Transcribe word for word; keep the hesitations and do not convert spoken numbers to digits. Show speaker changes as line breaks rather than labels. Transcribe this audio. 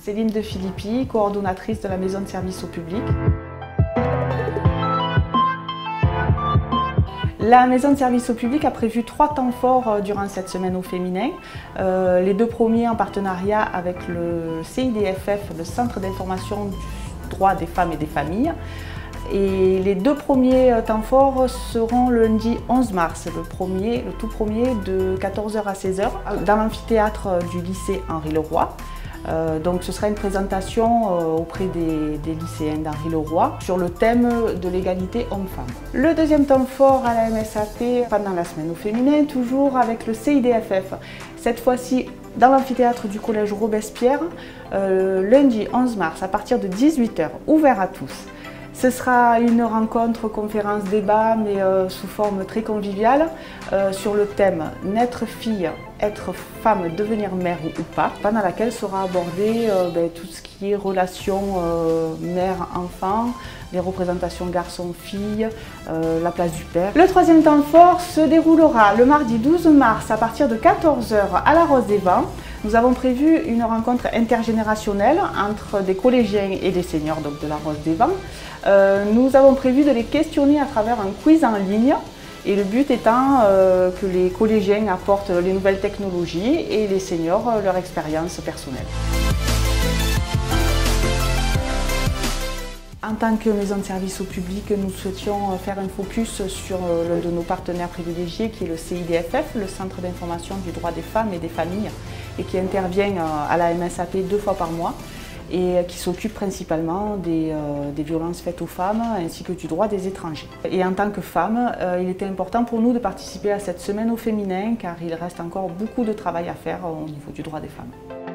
Céline de Philippi, coordonnatrice de la maison de service au public. La maison de service au public a prévu trois temps forts durant cette semaine au féminin. Euh, les deux premiers en partenariat avec le C I D F F, le Centre d'information du droit des femmes et des familles. Et les deux premiers temps forts seront le lundi onze mars, le, premier, le tout premier de quatorze heures à seize heures, dans l'amphithéâtre du lycée Henri-Leroy. Euh, donc ce sera une présentation euh, auprès des, des lycéens d'Henri-Leroy sur le thème de l'égalité homme-femme. Le deuxième temps fort à la M S A P pendant la semaine au féminin, toujours avec le C I D F F. Cette fois-ci dans l'amphithéâtre du collège Robespierre, euh, lundi onze mars à partir de dix-huit heures, ouvert à tous. Ce sera une rencontre, conférence, débat, mais euh, sous forme très conviviale, euh, sur le thème « Naître fille, être femme, devenir mère ou pas », pendant laquelle sera abordé euh, ben, tout ce qui est relation euh, mère-enfant, les représentations garçon-fille, euh, la place du père. Le troisième temps fort se déroulera le mardi douze mars à partir de quatorze heures à la Rose des Vents. Nous avons prévu une rencontre intergénérationnelle entre des collégiens et des seniors donc de la Rose des Vents. Euh, nous avons prévu de les questionner à travers un quiz en ligne et le but étant euh, que les collégiens apportent les nouvelles technologies et les seniors euh, leur expérience personnelle. En tant que maison de service au public, nous souhaitions faire un focus sur l'un de nos partenaires privilégiés qui est le C I D F F, le Centre d'information du droit des femmes et des familles, et qui intervient à la M S A P deux fois par mois et qui s'occupe principalement des, euh, des violences faites aux femmes ainsi que du droit des étrangers. Et en tant que femme, euh, il était important pour nous de participer à cette semaine au féminin car il reste encore beaucoup de travail à faire au niveau du droit des femmes.